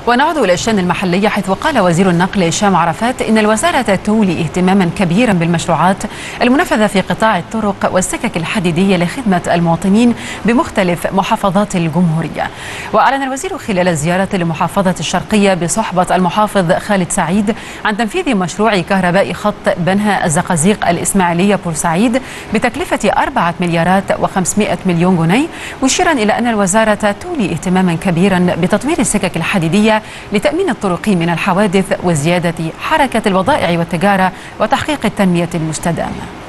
ونعود إلى الشأن المحلي، حيث قال وزير النقل هشام عرفات إن الوزارة تولي اهتماما كبيرا بالمشروعات المنفذة في قطاع الطرق والسكك الحديدية لخدمة المواطنين بمختلف محافظات الجمهورية. وأعلن الوزير خلال زيارة لمحافظة الشرقية بصحبة المحافظ خالد سعيد عن تنفيذ مشروع كهرباء خط بنها الزقازيق الإسماعيلية بورسعيد بتكلفة 4 مليارات و500 مليون جنيه، مشيرا إلى أن الوزارة تولي اهتماما كبيرا بتطوير السكك الحديدية لتأمين الطرق من الحوادث وزيادة حركة البضائع والتجارة وتحقيق التنمية المستدامة.